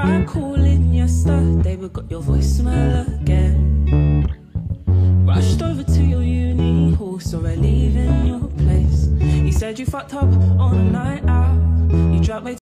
tried calling yesterday, but got your voicemail again. Rushed over to your uni hall, saw her leaving your place. You said you fucked up on a night out. You dropped me